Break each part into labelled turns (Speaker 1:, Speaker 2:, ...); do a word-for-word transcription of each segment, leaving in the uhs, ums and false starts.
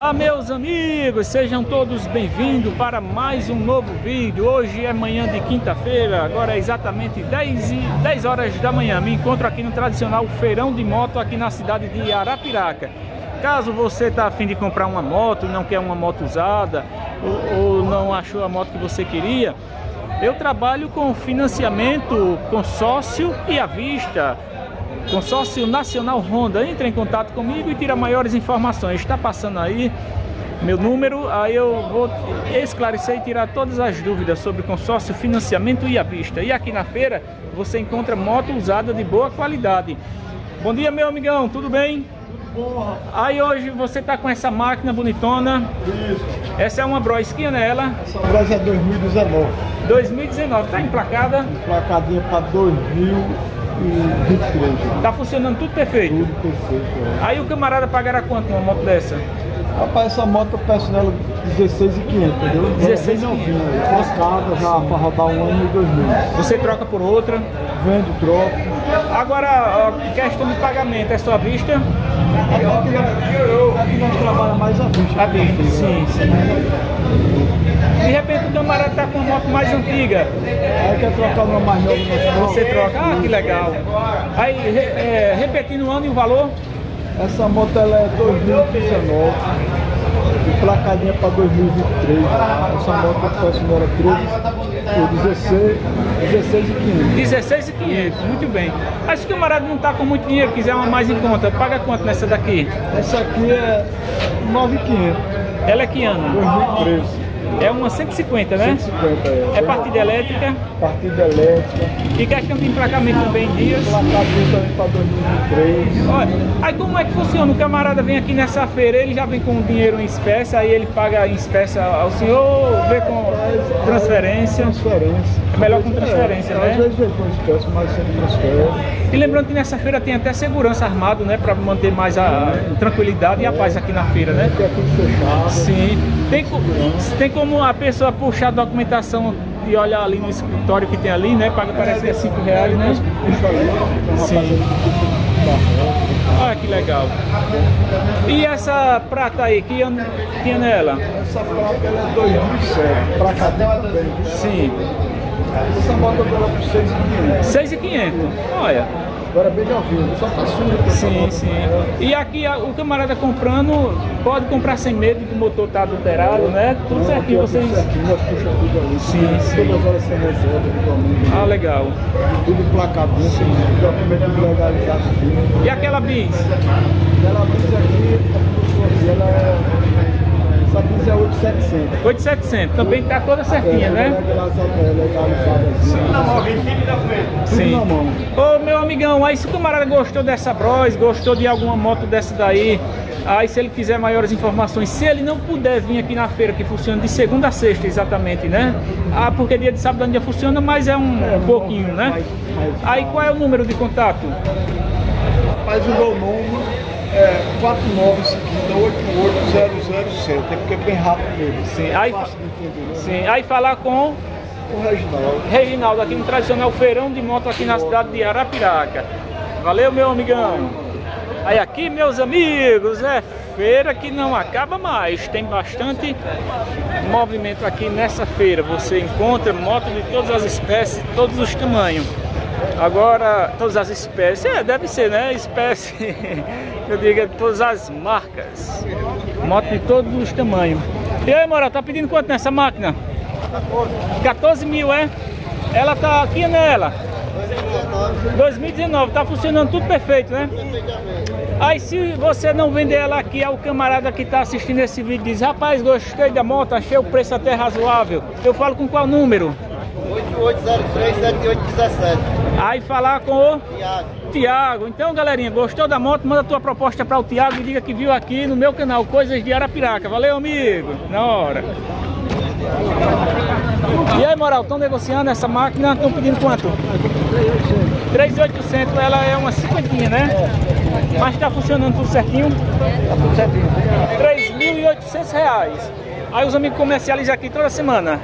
Speaker 1: Olá meus amigos, sejam todos bem-vindos para mais um novo vídeo. Hoje é manhã de quinta-feira, agora é exatamente dez horas da manhã. Me encontro aqui no tradicional feirão de moto aqui na cidade de Arapiraca. Caso você está a fim de comprar uma moto, não quer uma moto usada ou, ou não achou a moto que você queria, eu trabalho com financiamento, consórcio e à vista. Consórcio Nacional Honda. Entre em contato comigo e tira maiores informações. Está passando aí meu número, aí eu vou esclarecer e tirar todas as dúvidas sobre consórcio, financiamento e à vista. E aqui na feira você encontra moto usada de boa qualidade. Bom dia meu amigão, tudo bem?
Speaker 2: Porra.
Speaker 1: Aí hoje você tá com essa máquina bonitona.
Speaker 2: Isso.
Speaker 1: Essa é uma Bros, que é ela?
Speaker 2: Essa Bros é dois mil e dezenove.
Speaker 1: dois mil e dezenove, tá emplacada?
Speaker 2: Emplacadinha para dois mil e vinte e três.
Speaker 1: Tá funcionando tudo perfeito?
Speaker 2: Tudo perfeito. É.
Speaker 1: Aí o camarada pagará quanto uma moto dessa?
Speaker 2: Rapaz, essa moto eu peço nela dezesseis mil e quinhentos, entendeu?
Speaker 1: dezesseis mil e quinhentos.
Speaker 2: Trocada já para rodar um ano e dois mil.
Speaker 1: Você troca por outra?
Speaker 2: Vendo, troco.
Speaker 1: Agora, a questão de pagamento, é só à vista?
Speaker 2: Aqui nós, aqui nós trabalhamos mais à vista.
Speaker 1: À vista, sim, sim. De repente o camarada tá com uma moto mais antiga.
Speaker 2: Aí quer trocar uma mais nova, nós troca.
Speaker 1: Você troca? Ah, que legal. Aí, re, é, repetindo o ano e o valor?
Speaker 2: Essa moto ela é dois mil e dezenove, emplacadinha para dois mil e vinte e três. Essa moto eu peço nela treze, por dezesseis mil e quinhentos.
Speaker 1: dezesseis mil e quinhentos, muito bem. Mas se o camarada não tá com muito dinheiro, quiser uma mais em conta, paga quanto nessa daqui?
Speaker 2: Essa aqui é nove mil e quinhentos.
Speaker 1: Ela é que ano?
Speaker 2: dois mil e treze.
Speaker 1: É uma cento e cinquenta, né?
Speaker 2: cento e cinquenta é.
Speaker 1: É partida elétrica.
Speaker 2: Partida elétrica.
Speaker 1: E questão de emplacamento também em dias.
Speaker 2: Emplacamento também para dois mil e vinte e três.
Speaker 1: Olha, aí como é que funciona? O camarada vem aqui nessa feira, ele já vem com dinheiro em espécie, aí ele paga em espécie ao senhor, vê com transferência.
Speaker 2: Transferência.
Speaker 1: É melhor com transferência,
Speaker 2: é,
Speaker 1: né?
Speaker 2: Às vezes vem com espécie, mas sempre transfere.
Speaker 1: E lembrando que nessa feira tem até segurança armado, né? Para manter mais a tranquilidade e a paz aqui na feira, né?
Speaker 2: Aqui é tudo fechado.
Speaker 1: Sim. Tem, tem como a pessoa puxar a documentação e olhar ali no escritório que tem ali, né? Paga, parece que é cinco reais, né?
Speaker 2: Puxa ali, tem uma
Speaker 1: Sim.
Speaker 2: fazenda.
Speaker 1: Olha que legal. E essa prata aí, que ano, que ano é ela?
Speaker 2: Essa placa ela é dois mil e sete, pra cá também.
Speaker 1: Sim.
Speaker 2: Essa moto eu dou ela por seis mil e quinhentos.
Speaker 1: seis mil e quinhentos. Olha.
Speaker 2: Agora bem novinho, só tá sujo.
Speaker 1: Sim, sim. E aqui a, o camarada comprando, pode comprar sem medo que o motor tá adulterado, né? Tudo certinho, vocês...
Speaker 2: Tudo certinho, nós puxamos tudo ali.
Speaker 1: Sim, sim.
Speaker 2: Todas as horas sem reserva, igualmente.
Speaker 1: Ah, legal.
Speaker 2: Tudo emplacadinho, sim. Documento legalizado.
Speaker 1: E aquela bis?
Speaker 2: Ela diz aqui, ela é... Essa bis é oito mil e setecentos.
Speaker 1: oito mil e setecentos, também tá toda certinha, né?
Speaker 2: Sim.
Speaker 1: Sim. Ô meu amigão, aí se o camarada gostou dessa Bros, gostou de alguma moto dessa daí, aí se ele quiser maiores informações, se ele não puder vir aqui na feira, que funciona de segunda a sexta exatamente, né? Ah, porque dia de sábado ainda funciona, mas é um,
Speaker 2: É,
Speaker 1: um pouquinho, né?
Speaker 2: mais, mais,
Speaker 1: Aí qual é o número de contato?
Speaker 2: Faz o meu número, é quatro nove cinco oito oito zero zero sete, é porque é bem rápido mesmo.
Speaker 1: Sim, aí,
Speaker 2: fácil de entender, né?
Speaker 1: sim, aí falar com
Speaker 2: O Reginaldo.
Speaker 1: Reginaldo, aqui no tradicional feirão de moto aqui na cidade de Arapiraca. Valeu, meu amigão. Aí aqui, meus amigos, é feira que não acaba mais. Tem bastante movimento aqui nessa feira. Você encontra moto de todas as espécies, todos os tamanhos. Agora, todas as espécies, é, deve ser, né? Espécie, eu digo, todas as marcas. Moto de todos os tamanhos. E aí, Moral, tá pedindo quanto nessa máquina? quatorze mil, é? Ela tá aqui nela? dois mil e dezenove, tá funcionando tudo perfeito, né? Aí se você não vender ela aqui, é o camarada que tá assistindo esse vídeo diz: rapaz, gostei da moto, achei o preço até razoável. Eu falo com qual número?
Speaker 3: oito oito zero três sete oito um sete.
Speaker 1: Aí falar com o
Speaker 3: Tiago.
Speaker 1: Tiago. Então, galerinha, gostou da moto? Manda a tua proposta para o Tiago e diga que viu aqui no meu canal Coisas de Arapiraca. Valeu, amigo? Na hora. E aí, Moral, estão negociando essa máquina? Estão pedindo quanto? três mil e oitocentos, ela é uma cinquentinha, né? Mas está funcionando tudo certinho?
Speaker 2: Tá tudo certinho.
Speaker 1: três mil e oitocentos reais. Aí os amigos comercializam aqui toda semana.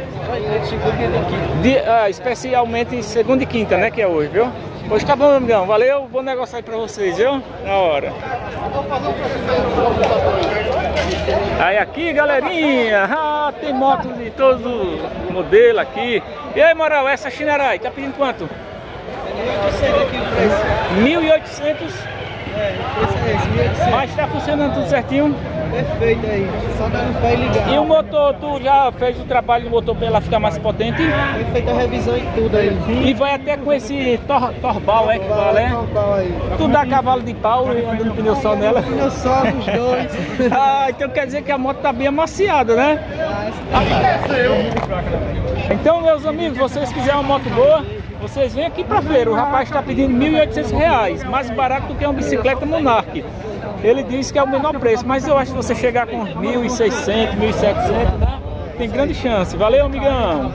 Speaker 1: De, ah, especialmente segunda e quinta, né? Que é hoje, viu? Hoje tá bom, amigão. Valeu, bom negócio aí pra vocês, viu? Na hora. Aí aqui, galerinha, ah, tem moto de todos os modelos aqui. E aí, Moral, essa Shinerai, tá pedindo quanto? mil e oitocentos.
Speaker 2: É, esse é esse, mil e oitocentos.
Speaker 1: Mas tá funcionando tudo certinho?
Speaker 2: Perfeito aí, só dando pra ele ligar.
Speaker 1: E o motor, tu já fez o trabalho do motor pra ela ficar mais potente?
Speaker 2: Foi feita a revisão e tudo aí.
Speaker 1: E vai até com esse tor torbal, é que fala, é?
Speaker 2: Torbal aí.
Speaker 1: Tu dá cavalo de pau e anda no pneu só nela?
Speaker 2: Pneu só os dois.
Speaker 1: Ah, então quer dizer que a moto tá bem amaciada, né? Então, meus amigos, vocês quiserem uma moto boa, vocês vêm aqui pra feira. O rapaz está pedindo mil e oitocentos reais, mais barato do que uma bicicleta Monarch. Ele diz que é o menor preço, mas eu acho que você chegar com mil e seiscentos, mil e setecentos, tem grande chance. Valeu, amigão!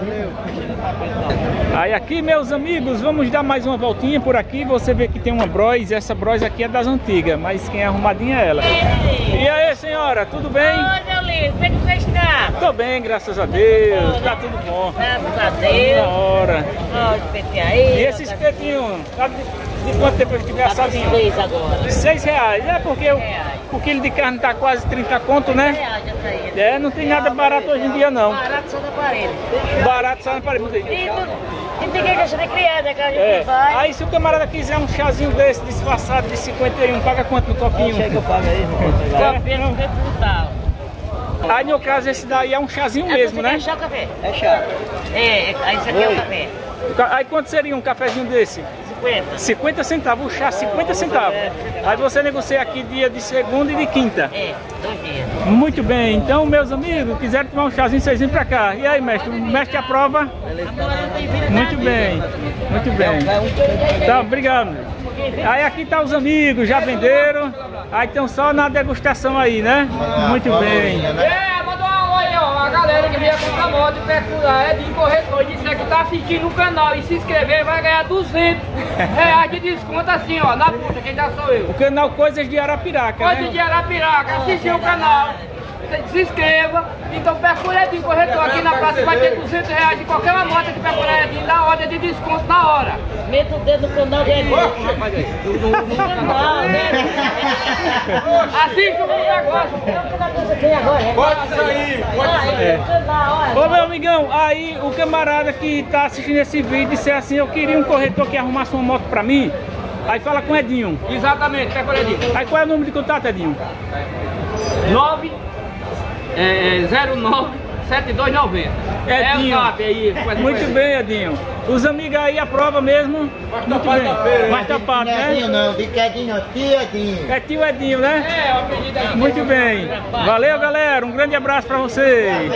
Speaker 1: Aí aqui, meus amigos, vamos dar mais uma voltinha por aqui. Você vê que tem uma Bros, essa Bros aqui é das antigas, mas quem é arrumadinha é ela. E aí, senhora, tudo bem?
Speaker 4: Oi, meu lindo, como é que você está?
Speaker 1: Tô bem, graças a Deus, tá tudo bom.
Speaker 4: Graças a Deus.
Speaker 1: Da hora.
Speaker 4: Olha o espetinho aí.
Speaker 1: E esse espetinho, sabe de quanto tempo ele estiver assadinho?
Speaker 4: Seis agora.
Speaker 1: Seis reais, é porque o,
Speaker 4: reais.
Speaker 1: o quilo de carne tá quase trinta conto, né?
Speaker 4: Reais já tá aí.
Speaker 1: É, não tem nada barato hoje em dia não.
Speaker 4: Barato só na parede.
Speaker 1: Barato só na parede.
Speaker 4: E tu, e ninguém deixa de criar, né? Que a gente
Speaker 1: É.
Speaker 4: vai.
Speaker 1: Aí se o camarada quiser um chazinho desse disfarçado de cinquenta e um, paga quanto no copinho?
Speaker 2: Chega que eu pago aí.
Speaker 1: É,
Speaker 4: Café
Speaker 1: não.
Speaker 4: no tempo brutal.
Speaker 1: Aí no caso esse daí é um chazinho mesmo, né?
Speaker 4: É chá o café?
Speaker 2: É chá.
Speaker 4: É, aí isso aqui é o café.
Speaker 1: Aí quanto seria um cafezinho desse?
Speaker 4: cinquenta.
Speaker 1: cinquenta centavos, o chá cinquenta centavos. Aí você negocia aqui dia de segunda e de quinta.
Speaker 4: É, dois dias.
Speaker 1: Muito bem, então meus amigos, quiserem tomar um chazinho, vocês vêm pra cá. E aí, mestre, o mestre aprova? Muito bem, muito bem. Tá, obrigado. Aí aqui tá os amigos, já venderam. Aí estão só na degustação aí, né? Muito bem.
Speaker 5: É, manda um alô aí, ó, a galera que vier comprar moto e perfurar é de corretor, disser que tá assistindo o canal e se inscrever vai ganhar duzentos reais de desconto assim, ó, na puta, quem dá sou eu.
Speaker 1: O canal Coisas de Arapiraca,
Speaker 5: Coisa
Speaker 1: né?
Speaker 5: de Arapiraca, assistiu o canal, se inscreva, então perfura Edinho Corretor aqui na praça vai ter duzentos reais de qualquer uma moto que perfura Edinho, dá ordem de desconto na hora.
Speaker 4: Meta o dedo no canal do Edinho. No canal, né?
Speaker 5: Assista o negócio.
Speaker 4: Pode sair, pode sair.
Speaker 1: Ô meu amigão, aí o camarada que tá assistindo esse vídeo disse assim, eu queria um corretor que arrumasse uma moto pra mim. Aí fala com o Edinho.
Speaker 5: Exatamente, perfura Edinho.
Speaker 1: Aí qual é o número de contato, Edinho?
Speaker 5: nove zero nove sete dois nove zero. É o
Speaker 1: Edinho.
Speaker 5: zap aí.
Speaker 1: Muito bem, Edinho. Os amigos aí aprovam mesmo? Muito bem. Mais tapado,
Speaker 3: Edinho
Speaker 1: né?
Speaker 3: não, fica Edinho, tio Edinho.
Speaker 1: É tio Edinho, né?
Speaker 5: É, o apelido aqui.
Speaker 1: Muito bem. Valeu, galera. Um grande abraço pra vocês.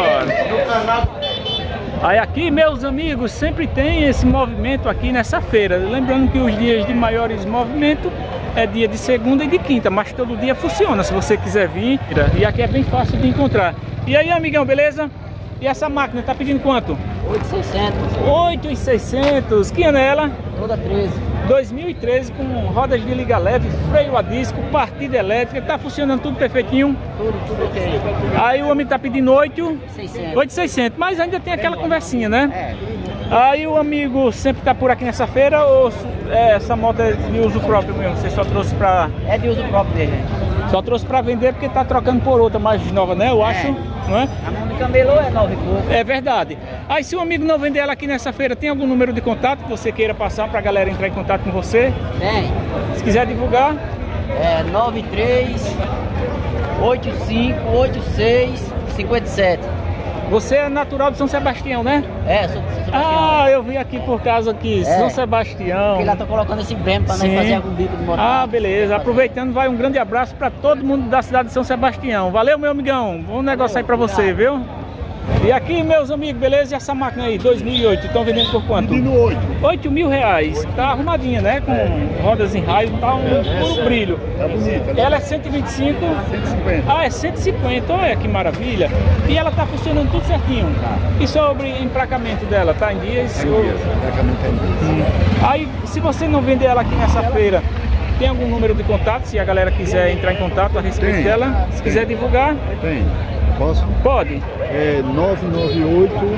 Speaker 1: Nossa. Aí aqui, meus amigos, sempre tem esse movimento aqui nessa feira. Lembrando que os dias de maiores movimentos é dia de segunda e de quinta, mas todo dia funciona, se você quiser vir. E aqui é bem fácil de encontrar. E aí, amigão, beleza? E essa máquina tá pedindo quanto?
Speaker 4: oito mil e seiscentos.
Speaker 1: oito mil e seiscentos. Que ano é ela?
Speaker 4: Toda treze.
Speaker 1: dois mil e treze, com rodas de liga leve, freio a disco, partida elétrica, tá funcionando tudo perfeitinho.
Speaker 4: Tudo, tudo ok.
Speaker 1: Aí o homem tá pedindo oito mil
Speaker 4: seiscentos.
Speaker 1: e seiscentos, mas ainda tem aquela conversinha, né? Aí o amigo sempre tá por aqui nessa feira ou é, essa moto é de uso próprio mesmo? Você só trouxe pra...
Speaker 4: É de uso próprio dele, né?
Speaker 1: Só trouxe pra vender porque tá trocando por outra mais nova, né? Eu acho, não é?
Speaker 4: A mão de camelô é nove e pouco.
Speaker 1: É verdade. Aí se o amigo não vender ela aqui nessa feira, tem algum número de contato que você queira passar pra galera entrar em contato com você?
Speaker 4: Tem.
Speaker 1: Se quiser divulgar,
Speaker 4: É nove três oito cinco oito seis cinco sete.
Speaker 1: você é natural de São Sebastião, né?
Speaker 4: É, sou de São Sebastião.
Speaker 1: Ah, eu vim aqui por causa aqui,
Speaker 4: É.
Speaker 1: São Sebastião.
Speaker 4: Porque lá tô colocando esse bremo pra nós
Speaker 1: Sim.
Speaker 4: fazer algum bico de motor.
Speaker 1: Ah, beleza. Aproveitando, vai um grande abraço pra todo mundo da cidade de São Sebastião. Valeu, meu amigão. Bom negócio aí pra você, viu? E aqui, meus amigos, beleza? E essa máquina aí, dois mil e oito, estão vendendo por quanto?
Speaker 2: Pedindo oito.
Speaker 1: oito mil reais. Tá arrumadinha, né? Com rodas em raio, tá um puro brilho.
Speaker 2: Tá bonita.
Speaker 1: Ela é cento e vinte e cinco.
Speaker 2: cento e cinquenta.
Speaker 1: Ah, é cento e cinquenta, olha que maravilha. E ela tá funcionando tudo certinho. E sobre emplacamento dela, tá em dias? Ou-
Speaker 2: Praticamente em dias.
Speaker 1: Aí, se você não vender ela aqui nessa feira, tem algum número de contato, se a galera quiser entrar em contato a respeito
Speaker 2: Tem.
Speaker 1: dela? Se quiser divulgar,
Speaker 2: Tem. Posso?
Speaker 1: pode.
Speaker 2: É nove nove oito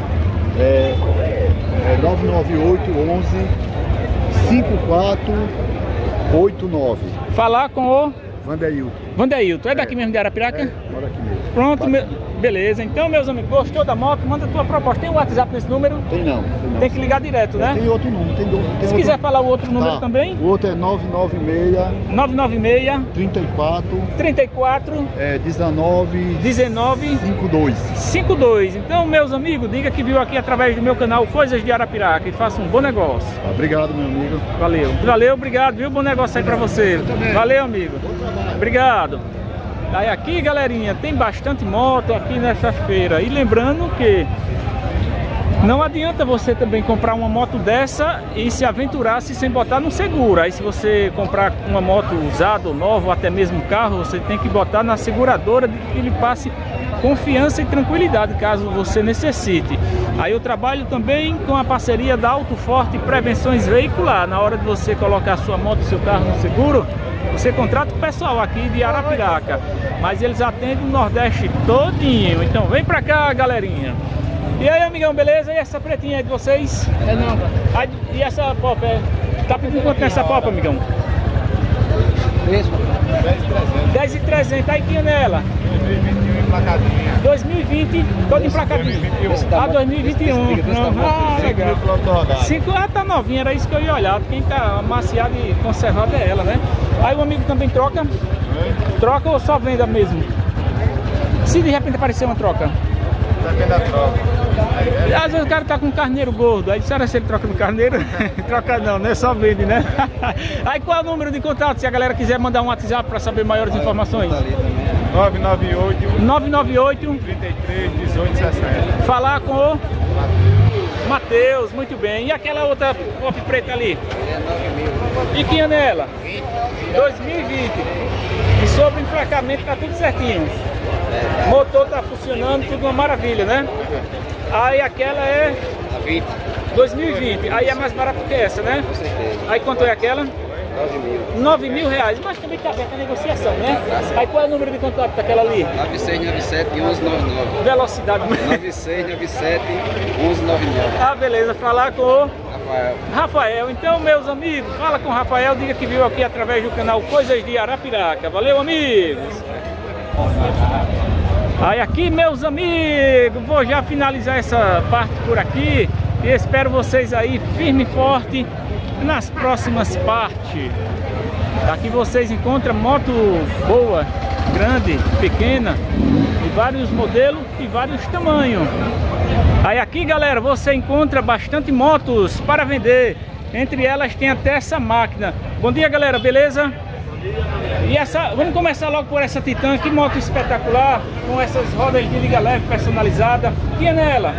Speaker 2: é, é nove nove oito onze cinco quatro oito nove.
Speaker 1: Falar com o...
Speaker 2: Vanderilton.
Speaker 1: Vandeil, tu é daqui é. mesmo de Arapiraca?
Speaker 2: É, mora aqui mesmo.
Speaker 1: Pronto, me... beleza. Então, meus amigos, gostou da moto? Manda a tua proposta. Tem o WhatsApp nesse número?
Speaker 2: Tem não. Tem, não.
Speaker 1: Tem que ligar direto, né?
Speaker 2: Tem outro número. Tem, tem
Speaker 1: Se
Speaker 2: outro...
Speaker 1: quiser falar o outro número
Speaker 2: tá.
Speaker 1: também?
Speaker 2: O outro é nove nove seis...
Speaker 1: nove nove seis...
Speaker 2: trinta e quatro...
Speaker 1: trinta e quatro...
Speaker 2: É, dezenove...
Speaker 1: dezenove...
Speaker 2: cinquenta e dois.
Speaker 1: cinquenta e dois. Então, meus amigos, diga que viu aqui através do meu canal Coisas de Arapiraca e faça um bom negócio.
Speaker 2: Obrigado, meu amigo.
Speaker 1: Valeu. Valeu, obrigado, viu? Bom negócio aí pra você. Valeu, amigo. Obrigado. Aí aqui, galerinha, tem bastante moto aqui nessa feira. E lembrando que não adianta você também comprar uma moto dessa e se aventurar -se sem botar no seguro. Aí se você comprar uma moto usada ou nova, ou até mesmo um carro, você tem que botar na seguradora de que lhe passe confiança e tranquilidade caso você necessite. Aí eu trabalho também com a parceria da Auto Forte Prevenções Veicular. Na hora de você colocar sua moto e seu carro no seguro, você contrata o pessoal aqui de Arapiraca, mas eles atendem o Nordeste todinho. Então vem pra cá, galerinha. E aí, amigão, beleza? E essa pretinha aí de vocês?
Speaker 4: É não, cara.
Speaker 1: Aí, e essa popa? É... Tá pedindo quanto nessa popa, amigão? dez e trezentos. Aí que é nela? dois mil e vinte, todo emplacadinho. Ah, dois mil e vinte e um. Ah, legal. cinco, ah, tá novinha, era isso que eu ia olhar. Quem tá amaciada e conservada é ela, né? Aí o amigo também troca? Troca ou só venda mesmo? Se de repente aparecer uma troca?
Speaker 2: Depende da troca.
Speaker 1: Às vezes o cara tá com um carneiro gordo, aí disseram se ele troca no carneiro? Troca não, né? Só vende, né? Aí qual é o número de contato se a galera quiser mandar um WhatsApp para saber maiores informações?
Speaker 2: nove nove oito,
Speaker 1: nove nove oito,
Speaker 2: trinta e três, dezoito, sessenta.
Speaker 1: Falar com o Matheus, muito bem. E aquela outra pop preta ali? E que ano é ela? dois mil e vinte. E sobre o emplacamento tá tudo certinho. O motor tá funcionando, tudo uma maravilha, né? Aí aquela é dois mil e vinte. Aí é mais barato que essa, né?
Speaker 6: Com certeza.
Speaker 1: Aí quanto é aquela?
Speaker 6: nove mil.
Speaker 1: nove mil reais. Mas também tá aberta a negociação, né? Aí qual é o número de contato daquela ali?
Speaker 6: nove seis nove sete, onze nove nove.
Speaker 1: Velocidade.
Speaker 6: nove seis nove sete, onze nove nove.
Speaker 1: Ah, beleza. Falar com o
Speaker 6: Rafael.
Speaker 1: Rafael. Então, meus amigos, fala com o Rafael, diga que viu aqui através do canal Coisas de Arapiraca. Valeu, amigos! Aí aqui, meus amigos, vou já finalizar essa parte por aqui e espero vocês aí firme e forte nas próximas partes. Aqui vocês encontram moto boa, grande, pequena, de vários modelos e vários tamanhos. Aí aqui, galera, você encontra bastante motos para vender. Entre elas tem até essa máquina. Bom dia, galera, beleza? E essa, vamos começar logo por essa Titan, que moto espetacular, com essas rodas de liga leve personalizada. Que é nela?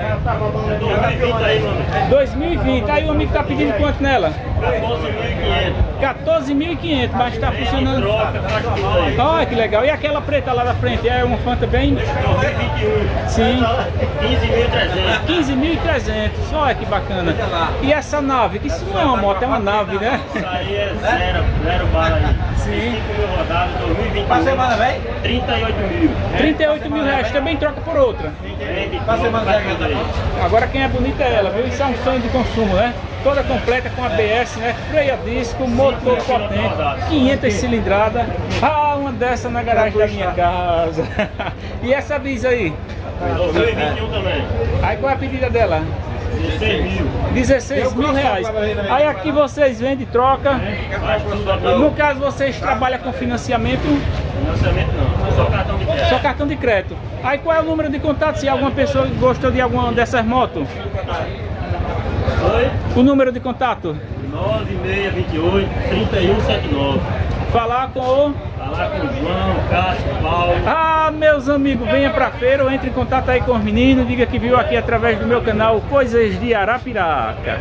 Speaker 1: dois mil e vinte. Aí o amigo tá pedindo quanto nela? quatorze mil e quinhentos, mas tá funcionando. Olha que legal. E aquela preta lá da frente, é uma Fanta bem? Sim. quinze mil e trezentos. Olha que bacana. E essa nave, que isso não é uma moto, é uma nave, né?
Speaker 7: Isso aí é zero, zero bala aí.
Speaker 1: Sim.
Speaker 7: cinco mil rodadas, dois mil e vinte e um. trinta e oito mil.
Speaker 1: trinta e oito mil reais, também troca por outra. Agora quem é bonita é ela, viu? Isso é um sonho de consumo, né? Toda completa com A B S, né? Freio a disco, motor potente, quinhentas cilindradas. Ah, uma dessa na garagem da minha casa. E essa bis aí?
Speaker 7: dois mil e vinte e um também.
Speaker 1: Aí qual é a pedida dela?
Speaker 7: dezesseis mil.
Speaker 1: dezesseis mil reais. Aí aqui vocês vendem, troca. No caso vocês trabalham com financiamento?
Speaker 7: Financiamento não, só cartão de crédito.
Speaker 1: Só cartão de crédito. Aí qual é o número de contato se alguma pessoa gostou de alguma dessas motos?
Speaker 7: Oi?
Speaker 1: O número de contato?
Speaker 7: nove seis dois oito, três um sete nove.
Speaker 1: Falar com o...
Speaker 7: Falar com o João, Cássio, Paulo.
Speaker 1: Ah, meus amigos, venha pra feira ou entre em contato aí com os meninos. Diga que viu aqui através do meu canal Coisas de Arapiraca.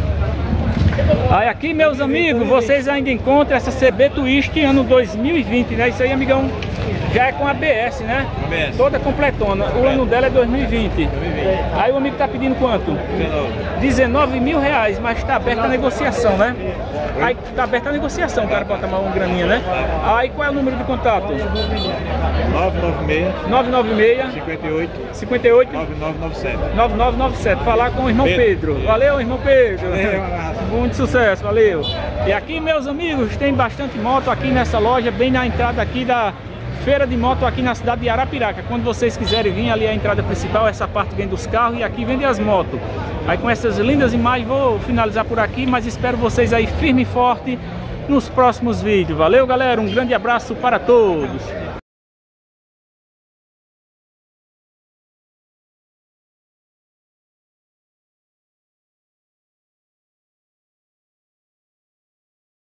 Speaker 1: Aí aqui, meus amigos, vocês ainda encontram essa C B Twist ano dois mil e vinte, né? Isso aí, amigão, já é com A B S, né? A B S. Toda completona. O ano dela é dois mil e vinte. Aí o amigo tá pedindo quanto? dezenove mil reais, mas tá aberta a negociação, né? Aí tá aberta a negociação, o cara bota mais uma graninha, né? Aí qual é o número de contato?
Speaker 2: nove nove seis,
Speaker 1: nove nove seis,
Speaker 2: cinquenta e oito,
Speaker 1: cinquenta e oito,
Speaker 2: nove nove nove sete.
Speaker 1: nove nove nove sete. Falar com o irmão Pedro.
Speaker 2: Pedro.
Speaker 1: Valeu, irmão Pedro.
Speaker 2: Valeu, um abraço.
Speaker 1: Muito sucesso, valeu. E aqui, meus amigos, tem bastante moto aqui nessa loja, bem na entrada aqui da feira de moto aqui na cidade de Arapiraca. Quando vocês quiserem vir, ali é a entrada principal, essa parte vem dos carros e aqui vende as motos. Aí com essas lindas imagens vou finalizar por aqui, mas espero vocês aí firme e forte nos próximos vídeos. Valeu, galera, um grande abraço para todos.